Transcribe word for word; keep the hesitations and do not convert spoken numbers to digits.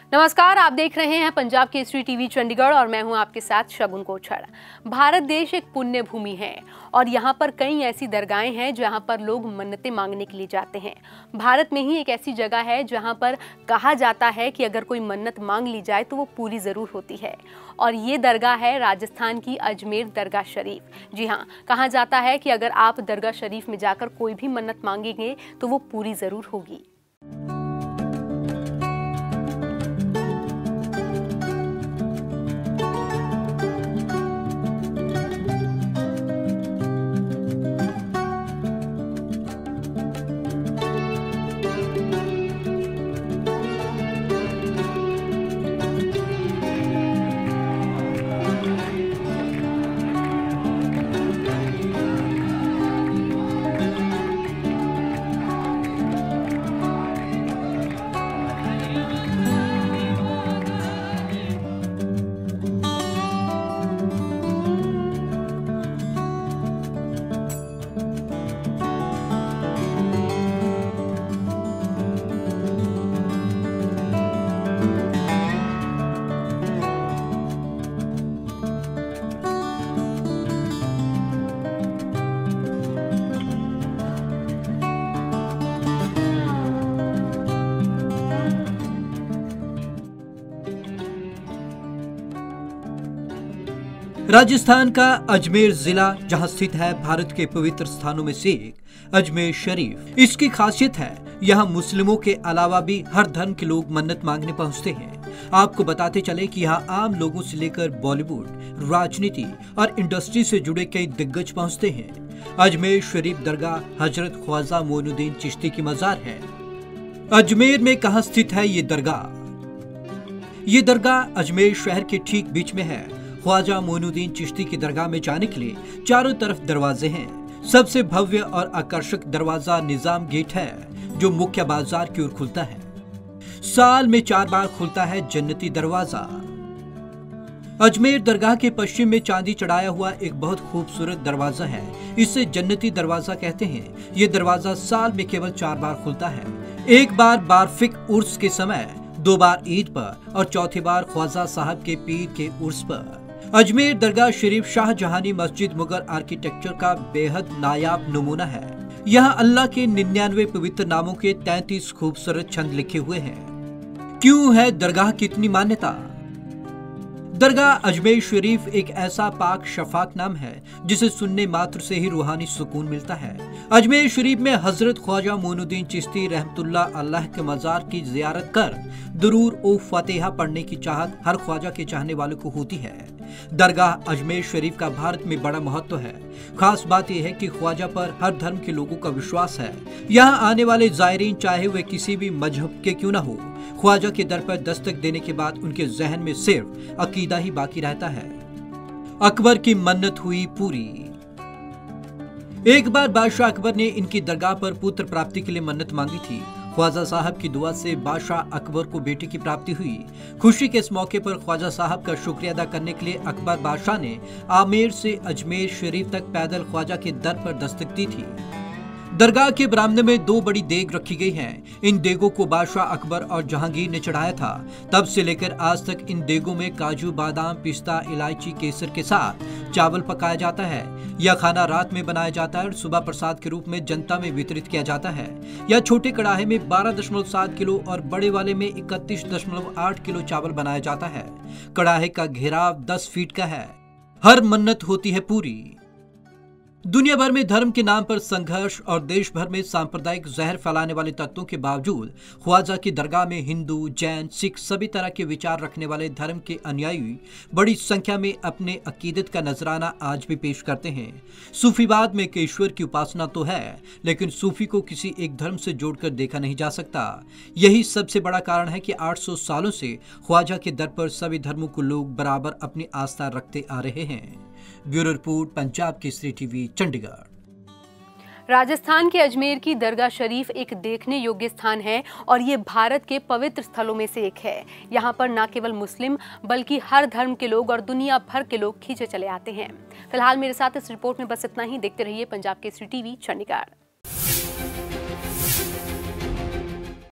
नमस्कार, आप देख रहे हैं पंजाब केसरी टीवी चंडीगढ़ और मैं हूं आपके साथ शगुन कोछड़। भारत देश एक पुण्य भूमि है और यहां पर कई ऐसी दरगाहें हैं जहां पर लोग मन्नतें मांगने के लिए जाते हैं। भारत में ही एक ऐसी जगह है जहां पर कहा जाता है कि अगर कोई मन्नत मांग ली जाए तो वो पूरी जरूर होती है और ये दरगाह है राजस्थान की अजमेर दरगाह शरीफ। जी हाँ, कहा जाता है कि अगर आप दरगाह शरीफ में जाकर कोई भी मन्नत मांगेंगे तो वो पूरी जरूर होगी। राजस्थान का अजमेर जिला जहां स्थित है भारत के पवित्र स्थानों में से एक अजमेर शरीफ। इसकी खासियत है यहां मुस्लिमों के अलावा भी हर धर्म के लोग मन्नत मांगने पहुंचते हैं। आपको बताते चले कि यहां आम लोगों से लेकर बॉलीवुड, राजनीति और इंडस्ट्री से जुड़े कई दिग्गज पहुंचते हैं। अजमेर शरीफ दरगाह हजरत ख्वाजा मोइनुद्दीन चिश्ती की मजार है। अजमेर में कहां स्थित है ये दरगाह? ये दरगाह अजमेर शहर के ठीक बीच में है। ख्वाजा मोइनुद्दीन चिश्ती की दरगाह में जाने के लिए चारों तरफ दरवाजे हैं। सबसे भव्य और आकर्षक दरवाजा निजाम गेट है जो मुख्य बाजार की ओर खुलता है। साल में चार बार खुलता है जन्नती दरवाजा। अजमेर दरगाह के पश्चिम में चांदी चढ़ाया हुआ एक बहुत खूबसूरत दरवाजा है। इसे जन्नती दरवाजा कहते हैं। ये दरवाजा साल में केवल चार बार खुलता है। एक बार बारफिक उर्स के समय, दो बार ईद पर और चौथी बार ख्वाजा साहब के पीर के उर्स पर। अजमेर दरगाह शरीफ शाहजहानी मस्जिद मुगल आर्किटेक्चर का बेहद नायाब नमूना है। यहाँ अल्लाह के निन्यानवे पवित्र नामों के तैंतीस खूबसूरत छंद लिखे हुए हैं। क्यों है दरगाह की इतनी मान्यता? दरगाह अजमेर शरीफ एक ऐसा पाक शफाक नाम है जिसे सुनने मात्र से ही रूहानी सुकून मिलता है। अजमेर शरीफ में हजरत ख्वाजा मोइनुद्दीन चिश्ती रहमतुल्लाह अलैह के मजार की जियारत कर दुरूर ओ फतेहा पढ़ने की चाहत हर ख्वाजा के चाहने वालों को होती है। दरगाह अजमेर शरीफ का भारत में बड़ा महत्व है। खास बात यह है कि ख्वाजा पर हर धर्म के लोगों का विश्वास है। यहाँ आने वाले जायरीन चाहे वे किसी भी मजहब के क्यों न हो, ख्वाजा के दर पर दस्तक देने के बाद उनके जहन में सिर्फ अकीदा ही बाकी रहता है। अकबर की मन्नत हुई पूरी। एक बार बादशाह अकबर ने इनकी दरगाह पर पुत्र प्राप्ति के लिए मन्नत मांगी थी। ख्वाजा साहब की दुआ से बादशाह अकबर को बेटे की प्राप्ति हुई। खुशी के इस मौके पर ख्वाजा साहब का शुक्रिया अदा करने के लिए अकबर बादशाह ने आमेर से अजमेर शरीफ तक पैदल ख्वाजा के दर पर दस्तक दी थी। दरगाह के बरामदे में दो बड़ी देग रखी गई हैं। इन देगों को बादशाह अकबर और जहांगीर ने चढ़ाया था। तब से लेकर आज तक इन देगों में काजू, बादाम, पिस्ता, इलायची, केसर के साथ चावल पकाया जाता है। यह खाना रात में बनाया जाता है और सुबह प्रसाद के रूप में जनता में वितरित किया जाता है। यह छोटे कड़ाहे में बारह दशमलव सात किलो और बड़े वाले में इकतीस दशमलव आठ किलो चावल बनाया जाता है। कड़ाहे का घेराव दस फीट का है। हर मन्नत होती है पूरी। दुनिया भर में धर्म के नाम पर संघर्ष और देश भर में सांप्रदायिक जहर फैलाने वाले तत्वों के बावजूद ख्वाजा की दरगाह में हिंदू, जैन, सिख सभी तरह के विचार रखने वाले धर्म के अनुयायी बड़ी संख्या में अपने अकीदत का नजराना आज भी पेश करते हैं। सूफीवाद में ईश्वर की उपासना तो है, लेकिन सूफी को किसी एक धर्म से जोड़कर देखा नहीं जा सकता। यही सबसे बड़ा कारण है कि आठ सौ सालों से ख्वाजा के दर पर सभी धर्मों को लोग बराबर अपनी आस्था रखते आ रहे हैं। Bureau report, Punjab Kesari TV Chandigarh. Rajasthan के अजमेर की दरगाह शरीफ एक देखने योग्य स्थान है और ये भारत के पवित्र स्थलों में से एक है। यहाँ पर न केवल मुस्लिम बल्कि हर धर्म के लोग और दुनिया भर के लोग खींचे चले आते हैं। फिलहाल मेरे साथ इस रिपोर्ट में बस इतना ही। देखते रहिए पंजाब केसरी टीवी चंडीगढ़।